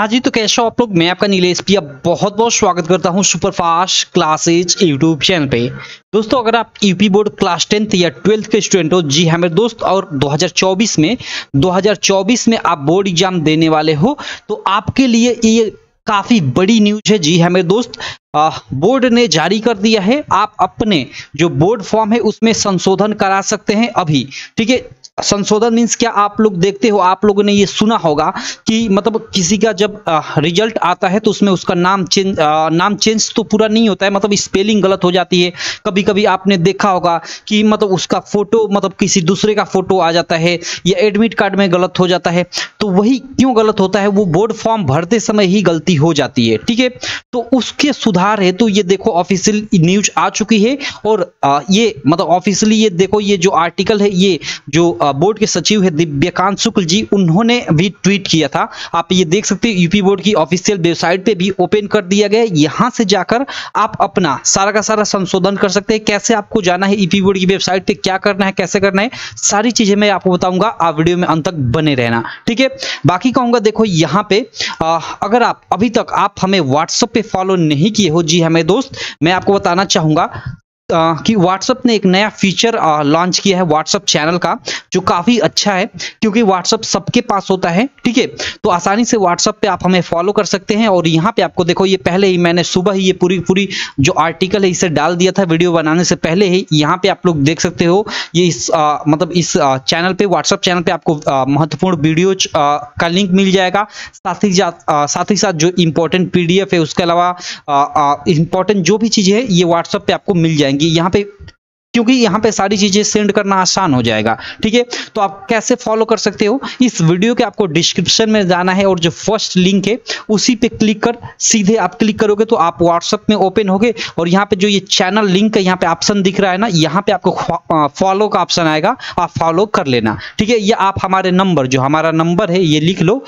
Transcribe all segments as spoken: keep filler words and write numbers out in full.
हाँ जी, तो कैसे हो आप लोग। मैं आपका नीलेश प्रिया बहुत बहुत स्वागत करता हूँ सुपरफास्ट क्लासेज यूट्यूब चैनल पे। दोस्तों, अगर आप यूपी बोर्ड क्लास टेंथ या ट्वेल्थ के स्टूडेंट हो, जी हाँ मेरे दोस्त, और दो हज़ार चौबीस में दो हज़ार चौबीस में आप बोर्ड एग्जाम देने वाले हो, तो आपके लिए ये काफी बड़ी न्यूज है। जी हाँ मेरे दोस्त, आ, बोर्ड ने जारी कर दिया है, आप अपने जो बोर्ड फॉर्म है उसमें संशोधन करा सकते हैं अभी। ठीक है, संशोधन मीन्स क्या, आप लोग देखते हो, आप लोगों ने ये सुना होगा कि मतलब किसी का जब रिजल्ट आता है तो उसमें उसका नाम चेंज नाम चेंज तो पूरा नहीं होता है, मतलब स्पेलिंग गलत हो जाती है। कभी कभी आपने देखा होगा कि मतलब उसका फोटो मतलब किसी दूसरे का फोटो आ जाता है, या एडमिट कार्ड में गलत हो जाता है। तो वही क्यों गलत होता है, वो बोर्ड फॉर्म भरते समय ही गलती हो जाती है। ठीक है, तो उसके सुधार है, तो ये देखो ऑफिशियल न्यूज आ चुकी है। और आ, ये मतलब ऑफिशियली ये देखो, ये जो आर्टिकल है, ये जो बोर्ड के सचिव है दिव्यकांत शुक्ल जी, उन्होंने भी ट्वीट किया था। आप ये देख सकते हैं, यूपी बोर्ड की ऑफिशियल वेबसाइट पे भी ओपन कर दिया गया है। यहां से जाकर आप अपना सारा का सारा संशोधन कर सकते हैं। कैसे आपको जाना है यूपी बोर्ड की वेबसाइट पे, क्या करना है, कैसे करना है, सारी चीजें मैं आपको बताऊंगा। आप वीडियो में अंत तक बने रहना, ठीक है। बाकी कहूंगा, देखो यहाँ पे आ, अगर आप अभी तक आप हमें व्हाट्सएप पे फॉलो नहीं किए हो, जी हमें दोस्त, मैं आपको बताना चाहूंगा Uh, कि व्हाट्सएप ने एक नया फीचर लॉन्च किया है व्हाट्सएप चैनल का, जो काफी अच्छा है, क्योंकि व्हाट्सएप सबके पास होता है। ठीक है, तो आसानी से व्हाट्सएप पे आप हमें फॉलो कर सकते हैं। और यहाँ पे आपको देखो, ये पहले ही मैंने सुबह ही ये पूरी पूरी जो आर्टिकल है इसे डाल दिया था वीडियो बनाने से पहले ही। यहाँ पे आप लोग देख सकते हो, ये इस आ, मतलब इस आ, चैनल पे, व्हाट्सएप चैनल पे आपको महत्वपूर्ण वीडियो का लिंक मिल जाएगा। साथ ही साथ ही साथ जो इंपॉर्टेंट पीडीएफ है, उसके अलावा इंपॉर्टेंट जो भी चीजें है, ये व्हाट्सएप पे आपको मिल जाएंगी यहाँ पे, क्योंकि यहाँ पे सारी चीजें सेंड करना आसान हो जाएगा। ठीक है, तो आप कैसे फॉलो कर सकते हो, इस वीडियो के आपको डिस्क्रिप्शन में जाना है, और जो फर्स्ट लिंक है उसी पे क्लिक कर सीधे आप क्लिक करोगे तो आप व्हाट्सएप में ओपन होगे। और यहाँ पे जो ये चैनल लिंक है, यहाँ पे ऑप्शन दिख रहा है ना, यहाँ पे आपको फॉलो का ऑप्शन आएगा, आप फॉलो कर लेना। ठीक है, या आप हमारे नंबर, जो हमारा नंबर है ये लिख लो,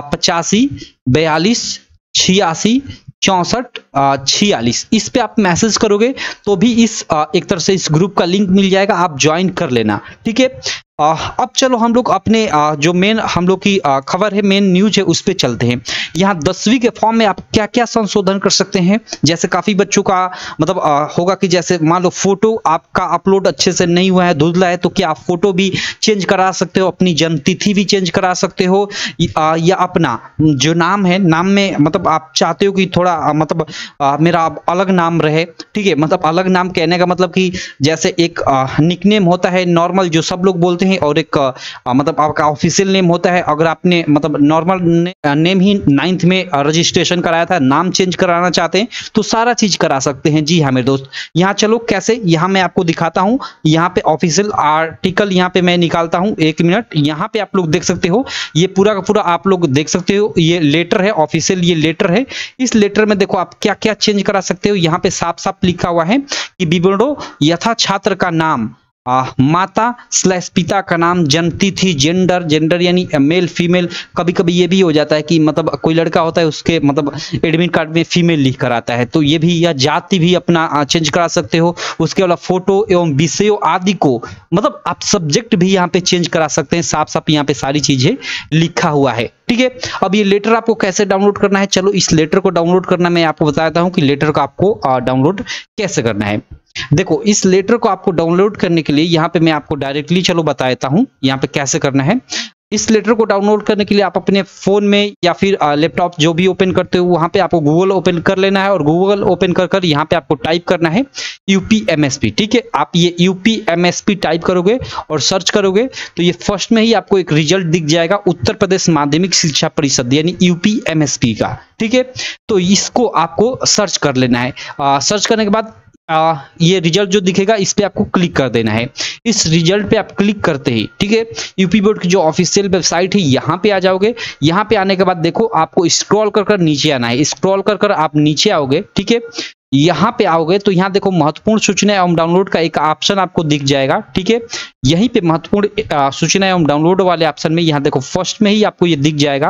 पचासी बयालीस छियासी चौसठ छियालीस, इस पे आप मैसेज करोगे तो भी इस आ, एक तरह से इस ग्रुप का लिंक मिल जाएगा, आप ज्वाइन कर लेना। ठीक है, अब चलो हम लोग अपने आ, जो मेन हम लोग की खबर है, मेन न्यूज है, उस पे चलते हैं। यहाँ दसवीं के फॉर्म में आप क्या क्या संशोधन कर सकते हैं। जैसे काफी बच्चों का मतलब आ, होगा कि जैसे मान लो फोटो आपका अपलोड अच्छे से नहीं हुआ है, धुंधला है, तो क्या आप फोटो भी चेंज करा सकते हो, अपनी जन्म तिथि भी चेंज करा सकते हो, आ, या अपना जो नाम है, नाम में मतलब आप चाहते हो कि थोड़ा आ, मतलब आ, मेरा अलग नाम रहे। ठीक है, मतलब अलग नाम कहने का मतलब कि जैसे एक निकनेम होता है नॉर्मल, जो सब लोग बोलते हैं, और एक आ, मतलब आपका ऑफिशियल नेम होता है। अगर आपने मतलब नॉर्मल ने, नेम ही नाइन्थ में रजिस्ट्रेशन कराया था, नाम चेंज कराना चाहते हैं तो सारा चीज करा सकते हैं। जी हाँ मेरे दोस्त, यहाँ चलो कैसे, यहाँ मैं आपको दिखाता हूँ। यहाँ पे ऑफिशियल आर्टिकल यहाँ पे मैं निकालता हूँ, एक मिनट। यहाँ पे आप लोग देख सकते हो, ये पूरा का पूरा आप लोग देख सकते हो, ये लेटर है ऑफिशियल, ये लेटर है। इस लेटर में देखो आप क्या क्या चेंज करा सकते हो। यहाँ पे साफ साफ लिखा हुआ है कि विवरणों यथा छात्र का नाम, आ, माता स्लैश पिता का नाम, जन्म तिथि, जेंडर, जेंडर यानी मेल फीमेल। कभी कभी ये भी हो जाता है कि मतलब कोई लड़का होता है, उसके मतलब एडमिट कार्ड में फीमेल लिख कर आता है, तो ये भी, या जाति भी अपना चेंज करा सकते हो। उसके अलावा फोटो एवं विषयों आदि को, मतलब आप सब्जेक्ट भी यहाँ पे चेंज करा सकते हैं। साफ साफ यहाँ पे सारी चीजें लिखा हुआ है। ठीक है, अब ये लेटर आपको कैसे डाउनलोड करना है, चलो इस लेटर को डाउनलोड करना मैं आपको बताता हूँ कि लेटर को आपको डाउनलोड कैसे करना है। देखो, इस लेटर को आपको डाउनलोड करने के लिए यहाँ पे मैं आपको डायरेक्टली चलो बता देता हूँ यहाँ पे कैसे करना है। इस लेटर को डाउनलोड करने के लिए आप अपने फोन में या फिर लैपटॉप जो भी ओपन करते हो, वहां पे आपको गूगल ओपन कर लेना है, और गूगल ओपन कर कर यहाँ पे आपको टाइप करना है यूपीएमएसपी। ठीक है, आप ये यूपीएमएसपी टाइप करोगे और सर्च करोगे तो ये फर्स्ट में ही आपको एक रिजल्ट दिख जाएगा, उत्तर प्रदेश माध्यमिक शिक्षा परिषद यानी यूपीएमएसपी का। ठीक है, तो इसको आपको सर्च कर लेना है। आ, सर्च करने के बाद आ, ये रिजल्ट जो दिखेगा, इस पे आपको क्लिक कर देना है। इस रिजल्ट पे आप क्लिक करते ही, ठीक है, यूपी बोर्ड की जो ऑफिशियल वेबसाइट है, यहाँ पे आ जाओगे। यहाँ पे आने के बाद देखो, आपको स्क्रॉल कर कर नीचे आना है। स्क्रॉल कर कर आप नीचे आओगे, ठीक है, यहाँ पे आओगे तो यहाँ देखो महत्वपूर्ण सूचना एवं डाउनलोड का एक ऑप्शन आपको दिख जाएगा। ठीक है, यहीं पे महत्वपूर्ण सूचना एवं डाउनलोड वाले ऑप्शन में यहाँ देखो फर्स्ट में ही आपको ये दिख जाएगा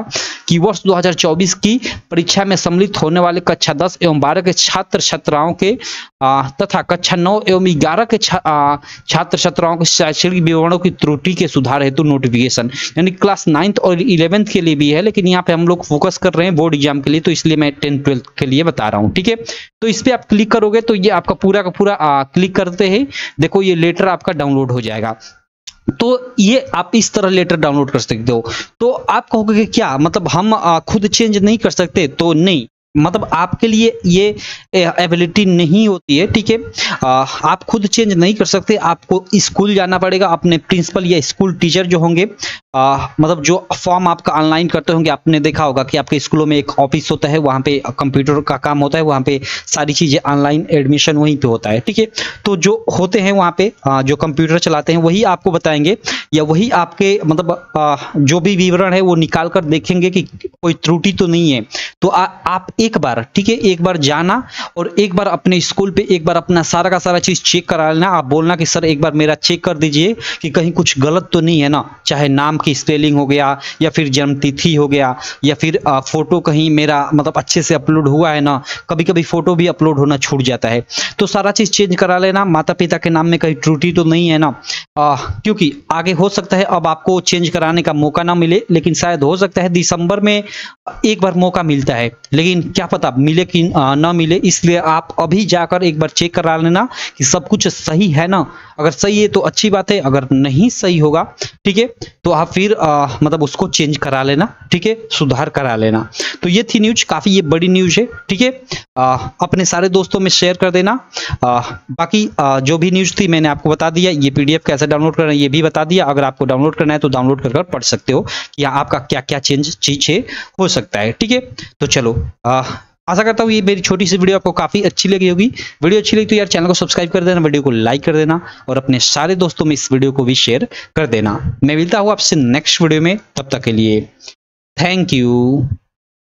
कि वर्ष दो हज़ार चौबीस की परीक्षा में सम्मिलित होने वाले कक्षा दस एवं बारह के छात्र छात्राओं के आ, तथा कक्षा नौ एवं ग्यारह के छा, आ, छात्र छात्राओं के शैक्षणिक विवरणों की त्रुटि के सुधार हेतु नोटिफिकेशन, यानी क्लास नाइन्थ और इलेवेंथ के लिए भी है, लेकिन यहाँ पे हम लोग फोकस कर रहे हैं बोर्ड एग्जाम के लिए, तो इसलिए मैं टेंथ ट्वेल्थ के लिए बता रहा हूँ। ठीक है, तो इस पे आप क्लिक करोगे तो ये आपका पूरा का पूरा आ, क्लिक करते ही देखो ये लेटर आपका डाउनलोड हो जाएगा। तो ये आप इस तरह लेटर डाउनलोड कर सकते हो। तो आप कहोगे कि क्या मतलब हम आ, खुद चेंज नहीं कर सकते? तो नहीं, मतलब आपके लिए ये एबिलिटी नहीं होती है। ठीक है, आप खुद चेंज नहीं कर सकते, आपको स्कूल जाना पड़ेगा, अपने प्रिंसिपल या स्कूल टीचर जो होंगे, आ, मतलब जो फॉर्म आपका ऑनलाइन करते होंगे, आपने देखा होगा कि आपके स्कूलों में एक ऑफिस होता है, वहाँ पे कंप्यूटर का काम होता है, वहाँ पे सारी चीज़ें ऑनलाइन एडमिशन वहीं पे होता है। ठीक है, तो जो होते हैं वहाँ पे आ, जो कंप्यूटर चलाते हैं वही आपको बताएंगे, या वही आपके मतलब आ, जो भी विवरण है वो निकाल कर देखेंगे कि कोई त्रुटि तो नहीं है। तो आ, आप एक बार, ठीक है, एक बार जाना और एक बार अपने स्कूल पे एक बार अपना सारा का सारा चीज चेक करा लेना। आप बोलना कि सर एक बार मेरा चेक कर दीजिए कि कहीं कुछ गलत तो नहीं है ना, चाहे नाम की स्पेलिंग हो गया या फिर जन्म तिथि हो गया या फिर आ, फोटो कहीं मेरा मतलब अच्छे से अपलोड हुआ है ना, कभी कभी फोटो भी अपलोड होना छूट जाता है, तो सारा चीज चेंज करा लेना। माता पिता के नाम में कहीं त्रुटि तो नहीं है ना, आ, क्योंकि आगे हो सकता है अब आपको चेंज कराने का मौका ना मिले, लेकिन शायद हो सकता है दिसंबर में एक बार मौका मिलता है, लेकिन क्या पता मिले कि ना मिले, इसलिए आप अभी जाकर एक बार चेक करा लेना कि सब कुछ सही है ना। अगर सही है तो अच्छी बात है, अगर नहीं सही होगा, ठीक है, तो आप फिर आ, मतलब उसको चेंज करा लेना। ठीक है, सुधार करा लेना। तो ये थी न्यूज, काफी ये बड़ी न्यूज है। ठीक है, अपने सारे दोस्तों में शेयर कर देना। आ, बाकी आ, जो भी न्यूज थी मैंने आपको बता दिया। ये पीडीएफ कैसे डाउनलोड करना है ये भी बता दिया। अगर आपको डाउनलोड करना है तो डाउनलोड कर कर पढ़ सकते हो कि आपका क्या क्या चेंज चीज है हो सकता है। ठीक है, तो चलो, आ, आशा करता हूँ ये मेरी छोटी सी वीडियो आपको काफी अच्छी लगी होगी। वीडियो अच्छी लगी तो यार चैनल को सब्सक्राइब कर देना, वीडियो को लाइक कर देना और अपने सारे दोस्तों में इस वीडियो को भी शेयर कर देना। मैं मिलता हूँ आपसे नेक्स्ट वीडियो में, तब तक के लिए थैंक यू।